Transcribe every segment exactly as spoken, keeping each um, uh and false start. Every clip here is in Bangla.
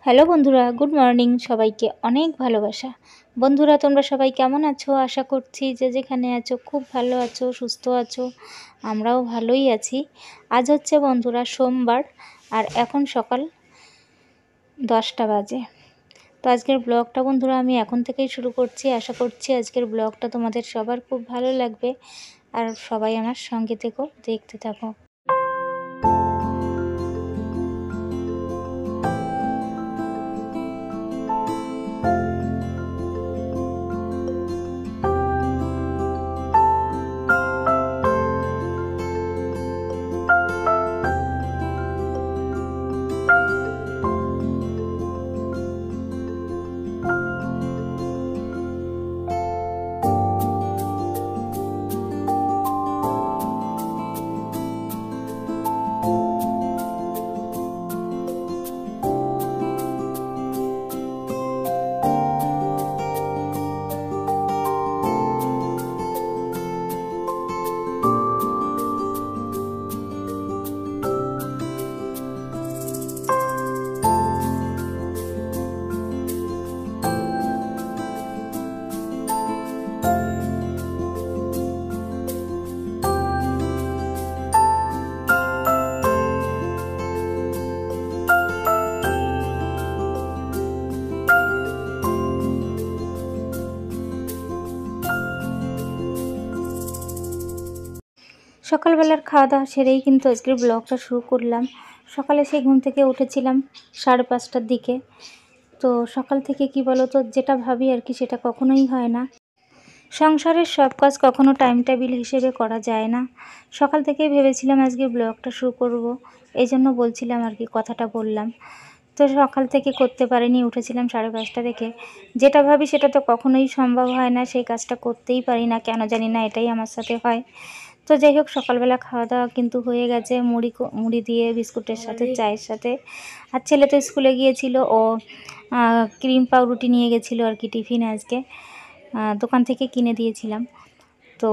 হ্যালো বন্ধুরা, গুড মর্নিং। সবাইকে অনেক ভালোবাসা। বন্ধুরা, তোমরা সবাই কেমন আছো? আশা করছি যে যেখানে আছো খুব ভালো আছো, সুস্থ আছো। আমরাও ভালোই আছি। আজ হচ্ছে বন্ধুরা সোমবার, আর এখন সকাল দশটা বাজে। তো আজকের ব্লগটা বন্ধুরা আমি এখন থেকেই শুরু করছি। আশা করছি আজকের ব্লগটা তোমাদের সবার খুব ভালো লাগবে, আর সবাই আমার সঙ্গে থেকো, দেখতে থাকো। সকালবেলার খাওয়া দাওয়া সেরেই কিন্তু আজকের ব্লগটা শুরু করলাম। সকালে সেই ঘুম থেকে উঠেছিলাম সাড়ে পাঁচটার দিকে। তো সকাল থেকে কি বলো তো, যেটা ভাবি আর কি সেটা কখনোই হয় না। সংসারের সব কাজ কখনো টাইম টেবিল হিসেবে করা যায় না। সকাল থেকেই ভেবেছিলাম আজকে ব্লগটা শুরু করব, এই জন্য বলছিলাম আর কি, কথাটা বললাম। তো সকাল থেকে করতে পারিনি, উঠেছিলাম সাড়ে পাঁচটা থেকে। যেটা ভাবি সেটা তো কখনোই সম্ভব হয় না, সেই কাজটা করতেই পারি না, কেন জানি না, এটাই আমার সাথে হয়। তো যাই হোক, সকালবেলা খাওয়া দাওয়া কিন্তু হয়ে গেছে, মুড়ি মুড়ি দিয়ে বিস্কুটের সাথে, চায়ের সাথে। আর ছেলে তো স্কুলে গিয়েছিল, ও ক্রিম পাউরুটি নিয়ে গেছিলো আর কি টিফিন আজকে, দোকান থেকে কিনে দিয়েছিলাম। তো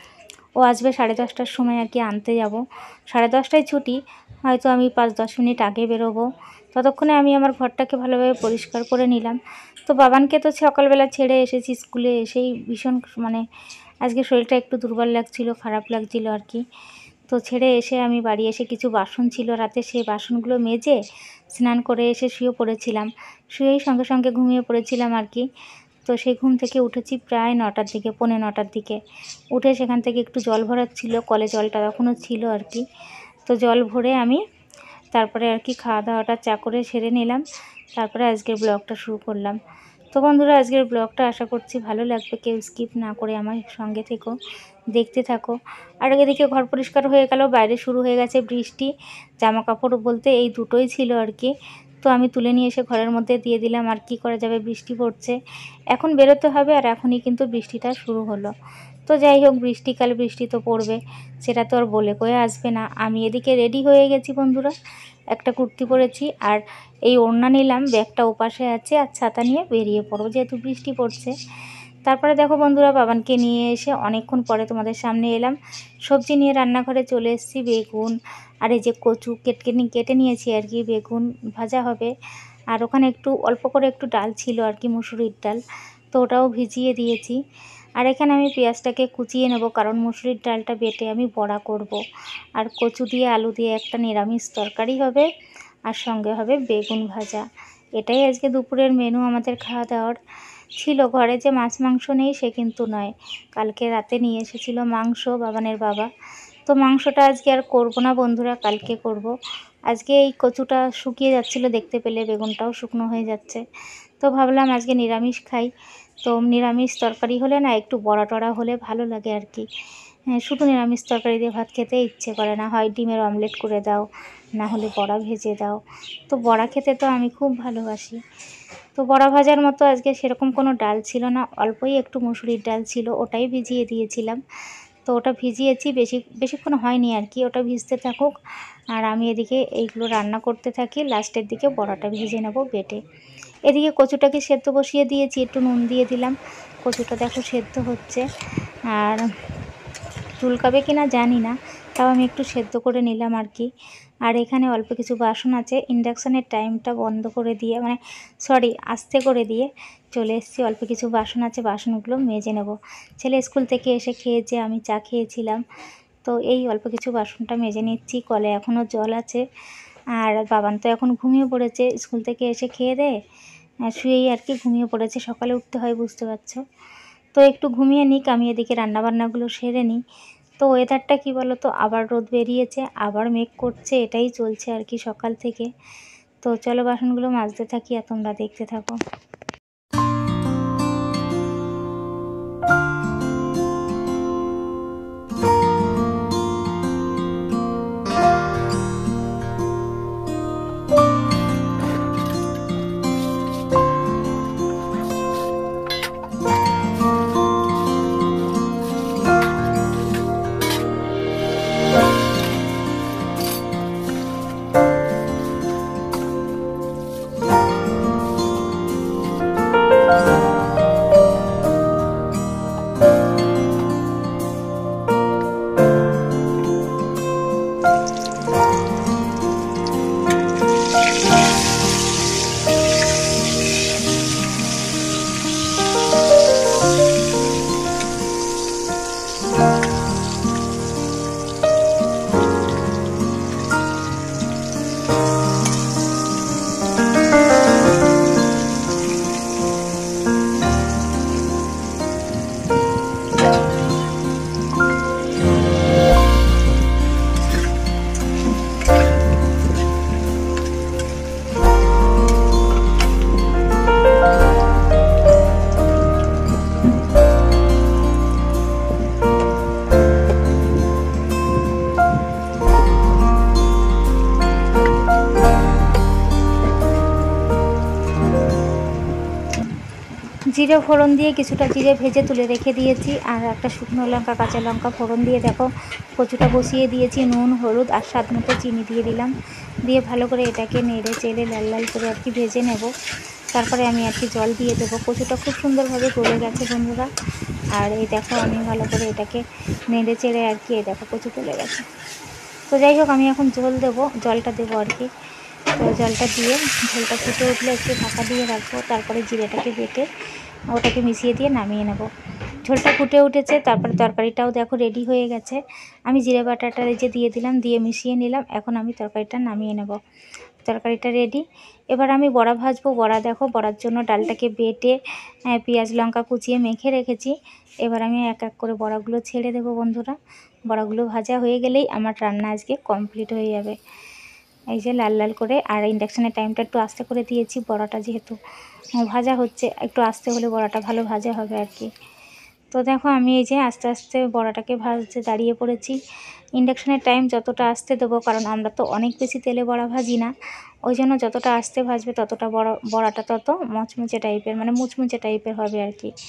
ও আসবে সাড়ে দশটার সময় আর কি আনতে যাব। সাড়ে দশটায় ছুটি, হয়তো আমি পাঁচ দশ মিনিট আগে বেরোবো। ততক্ষণে আমি আমার ঘরটাকে ভালোভাবে পরিষ্কার করে নিলাম। তো বাবানকে তো সকালবেলা ছেড়ে এসেছি, স্কুলে এসেই ভীষণ মানে আজকে শরীরটা একটু দুর্বল লাগছিল, খারাপ লাগছিল আর কি। তো ছেড়ে এসে আমি বাড়ি এসে কিছু বাসন ছিল রাতে, সেই বাসনগুলো মেজে স্নান করে এসে শুয়ে পড়েছিলাম। শুয়েই সঙ্গে সঙ্গে ঘুমিয়ে পড়েছিলাম আর কি। তো সেই ঘুম থেকে উঠেছি প্রায় নটার দিকে, পৌনে নটার দিকে। উঠে সেখান থেকে একটু জল ভরার ছিল, কলে জলটা তখনও ছিল আর কি। তো জল ভরে আমি তারপরে আর কি খাওয়া দাওয়াটা চা করে সেরে নিলাম। তারপরে আজকের ব্লগটা শুরু করলাম। তো বন্ধুরা, আজকের ব্লগটা আশা করছি ভালো লাগবে, কেউ স্কিপ না করে আমার সঙ্গে থেকো, দেখতে থাকো। আর এদিকে ঘর পরিষ্কার হয়ে গেল, বাইরে শুরু হয়ে গেছে বৃষ্টি। জামা কাপড় বলতে এই দুটোই ছিল আর কি। তো আমি তুলে নিয়ে এসে ঘরের মধ্যে দিয়ে দিলাম, আর কি করা যাবে, বৃষ্টি পড়ছে, এখন বেরোতে হবে। আর এখনই কিন্তু বৃষ্টিটা শুরু হলো। তো যাই হোক, বৃষ্টিকাল, বৃষ্টি তো পড়বে, সেটা তো আর বলে কয়ে আসবে না। আমি এদিকে রেডি হয়ে গেছি বন্ধুরা, একটা কুর্তি পরেছি আর এই ওড়না নিলাম, ব্যাগটা ওপাশে আছে, আর ছাতা নিয়ে বেরিয়ে পড়বো যেহেতু বৃষ্টি পড়ছে। তারপরে দেখো বন্ধুরা, বাবানকে নিয়ে এসে অনেকক্ষণ পরে তোমাদের সামনে এলাম। সবজি নিয়ে রান্নাঘরে চলে এসেছি, বেগুন আর এই যে কচু কেটে কেটে নিয়েছি আর কি, বেগুন ভাজা হবে। আর ওখানে একটু অল্প করে একটু ডাল ছিল আর কি, মুসুরির ডাল, তো ওটাও ভিজিয়ে দিয়েছি। আর এখানে আমি পেঁয়াজটাকে কুচিয়ে নেব, কারণ মুসুরির ডালটা বেটে আমি বড়া করব। আর কচু দিয়ে আলু দিয়ে একটা নিরামিষ তরকারি হবে, আর সঙ্গে হবে বেগুন ভাজা। এটাই আজকে দুপুরের মেনু আমাদের খাওয়া দাওয়ার। ছিল ঘরে যে মাছ মাংস নেই সে কিন্তু নয়, কালকে রাতে নিয়ে এসেছিল মাংস বাবানের বাবা। তো মাংসটা আজকে আর করব না বন্ধুরা, কালকে করব। আজকে এই কচুটা শুকিয়ে যাচ্ছিল দেখতে পেলে, বেগুনটাও শুকনো হয়ে যাচ্ছে। তো ভাবলাম আজকে নিরামিষ খাই। তো নিরামিষ তরকারি হলে না একটু বড়া টড়া হলে ভালো লাগে আর কি। হ্যাঁ, শুধু নিরামিষ তরকারি দিয়ে ভাত খেতে ইচ্ছে করে না, হয় ডিমের অমলেট করে দাও, না হলে বড়া ভেজে দাও। তো বড়া খেতে তো আমি খুব ভালোবাসি। তো বড়া ভাজার মতো আজকে সেরকম কোনো ডাল ছিল না, অল্পই একটু মুসুরির ডাল ছিল, ওটাই ভিজিয়ে দিয়েছিলাম। তো ওটা ভিজিয়েছি, বেশি বেশিক্ষণ হয়নি আর কি, ওটা ভিজতে থাকুক। আর আমি এদিকে এইগুলো রান্না করতে থাকি, লাস্টের দিকে বড়াটা ভেজে নেব বেটে। এদিকে কচুটাকে সেদ্ধ বসিয়ে দিয়েছি, একটু নুন দিয়ে দিলাম। কচুটা দেখো সেদ্ধ হচ্ছে, আর চুলকাবে কি না জানি না, তাও আমি একটু সেদ্ধ করে নিলাম আর কি। আর এখানে অল্প কিছু বাসন আছে, ইন্ডাকশানের টাইমটা বন্ধ করে দিয়ে মানে সরি আস্তে করে দিয়ে চলে এসেছি। অল্প কিছু বাসন আছে, বাসনগুলো মেজে নেব। ছেলে স্কুল থেকে এসে খেয়েছে, আমি চা খেয়েছিলাম, তো এই অল্প কিছু বাসনটা মেজে নিচ্ছি। কলে এখনও জল আছে। আর বাবান তো এখন ঘুমিয়ে পড়েছে, স্কুল থেকে এসে খেয়ে দেয়ে শুয়েই আর কি ঘুমিয়ে পড়েছে। সকালে উঠতে হয় বুঝতে পারছো। তো একটু ঘুমিয়ে নিক, আমি এদিকে রান্নাবান্নাগুলো সেরে নিই। তো ওয়েদারটা কী বলো তো, আবার রোদ বেরিয়েছে, আবার মেঘ করছে, এটাই চলছে আর কি সকাল থেকে। তো চলো বাসনগুলো মাজতে থাকি আর তোমরা দেখতে থাকো। জিরে ফোড়ন দিয়ে কিছুটা জিরে ভেজে তুলে রেখে দিয়েছি, আর একটা শুকনো লঙ্কা কাঁচা লঙ্কা ফোড়ন দিয়ে দেখো কচুটা বসিয়ে দিয়েছি। নুন হলুদ আর স্বাদ মতো চিনি দিয়ে দিলাম, দিয়ে ভালো করে এটাকে নেড়ে চেড়ে লাল লাল করে আর কি ভেজে নেব। তারপরে আমি আর কি জল দিয়ে দেবো। কচুটা খুব সুন্দরভাবে গলে গেছে বন্ধুরা। আর এই দেখো আমি ভালো করে এটাকে নেড়ে চেড়ে আর কি এই দেখো কচু গলে গেছে। তো যাই হোক আমি এখন জল দেবো, জলটা দেবো আর কি। তো জলটা দিয়ে ঝোলটা ফুটে উঠলে একটু ঢাকা দিয়ে রাখবো, তারপরে জিরেটাকে বেটে ওটাকে মিশিয়ে দিয়ে নামিয়ে নেব। ঝোলটা ফুটে উঠেছে, তারপরে তরকারিটাও দেখো রেডি হয়ে গেছে। আমি জিরে বাটাটা যে দিয়ে দিলাম, দিয়ে মিশিয়ে নিলাম। এখন আমি তরকারিটা নামিয়ে নেব। তরকারিটা রেডি। এবার আমি বড়া ভাজবো। বড়া দেখো, বড়ার জন্য ডালটাকে বেটে পেঁয়াজ লঙ্কা কুচিয়ে মেখে রেখেছি। এবার আমি এক এক করে বড়াগুলো ছেড়ে দেবো বন্ধুরা। বড়াগুলো ভাজা হয়ে গেলেই আমার রান্না আজকে কমপ্লিট হয়ে যাবে। এই যে লাল লাল করে, আর ইন্ডাকশানের টাইমটা একটু আস্তে করে দিয়েছি, বড়াটা যেহেতু ভাজা হচ্ছে একটু আস্তে হলে বড়াটা ভালো ভাজা হবে আর কি। তো দেখো আমি এই যে আস্তে আস্তে বড়াটাকে ভাজতে দাঁড়িয়ে পড়েছি। ইন্ডাকশানের টাইম যতটা আস্তে দেবো, কারণ আমরা তো অনেক বেশি তেলে বড়া ভাজি না, ওই জন্য যতটা আস্তে ভাজবে ততটা বড় বড়াটা তত মচমুচে টাইপের মানে মুচমুচে টাইপের হবে আর কি।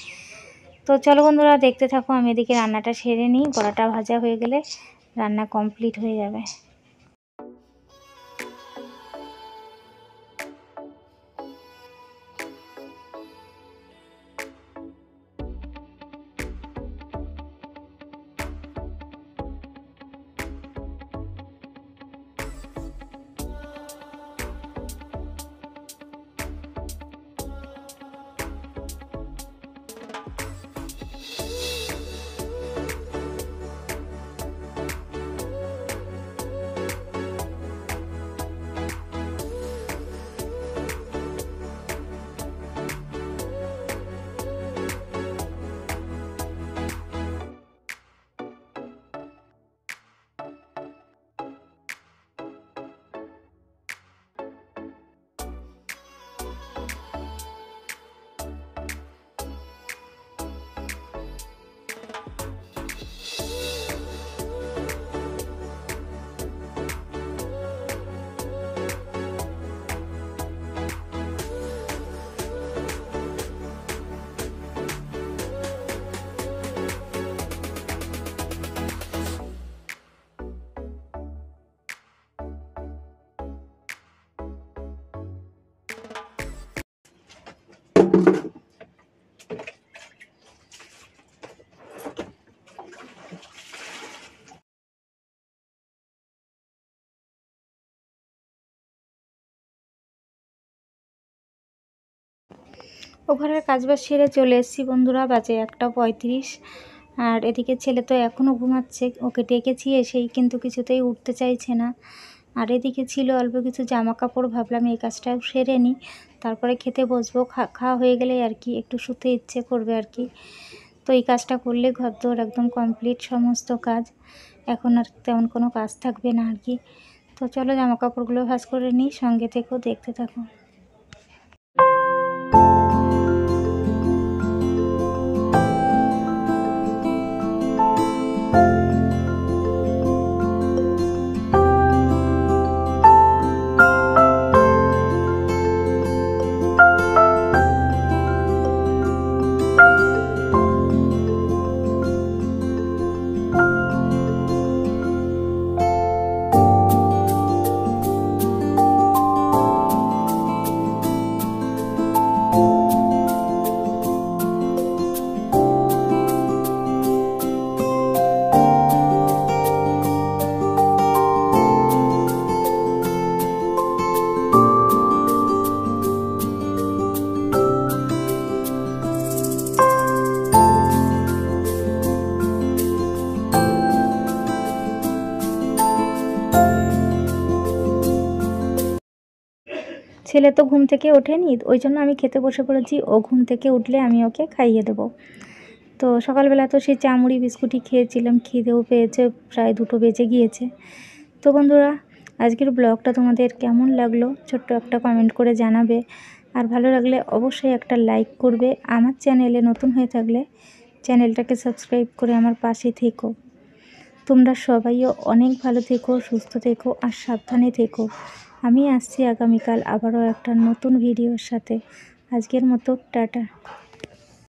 তো চলো বন্ধুরা দেখতে থাকো, আমি এদিকে রান্নাটা সেরে নিই। বড়াটা ভাজা হয়ে গেলে রান্না কমপ্লিট হয়ে যাবে। ও ঘরের কাজবাজ সেরে চলে এসেছি বন্ধুরা, বাজে একটা পঁয়ত্রিশ। আর এদিকে ছেলে তো এখনও ঘুমাচ্ছে, ওকে ডেকেছি এসেই কিন্তু কিছুতেই উঠতে চাইছে না। আর এদিকে ছিল অল্প কিছু জামা কাপড়, ভাবলাম এই কাজটাও সেরে নিই, তারপরে খেতে বসবো। খা খাওয়া হয়ে গেলে আর কি একটু শুতে ইচ্ছে করবে আর কি। তো এই কাজটা করলে ঘরদোর একদম কমপ্লিট সমস্ত কাজ, এখন আর তেমন কোনো কাজ থাকবে না আর কি। তো চলো জামা কাপড়গুলো ভাঁজ করে নিই, সঙ্গে থেকেও দেখতে থাকো। ছেলে তো ঘুম থেকে ওঠেনি, ওই জন্য আমি খেতে বসে পড়েছি। ও ঘুম থেকে উঠলে আমি ওকে খাইয়ে দেবো। তো সকালবেলা তো সেই চা মুড়ি বিস্কুটই খেয়েছিলাম, খিদেও পেয়েছে, প্রায় দুটো বেজে গিয়েছে। তো বন্ধুরা, আজকের ব্লগটা তোমাদের কেমন লাগলো ছোট্ট একটা কমেন্ট করে জানাবে। আর ভালো লাগলে অবশ্যই একটা লাইক করবে। আমার চ্যানেলে নতুন হয়ে থাকলে চ্যানেলটাকে সাবস্ক্রাইব করে আমার পাশে থেকো। তোমরা সবাইও অনেক ভালো থেকো, সুস্থ থেকো আর সাবধানে থেকো। আমি আসছি আগামীকাল আবারও একটা নতুন ভিডিওর সাথে। আজকের মতো টাটা।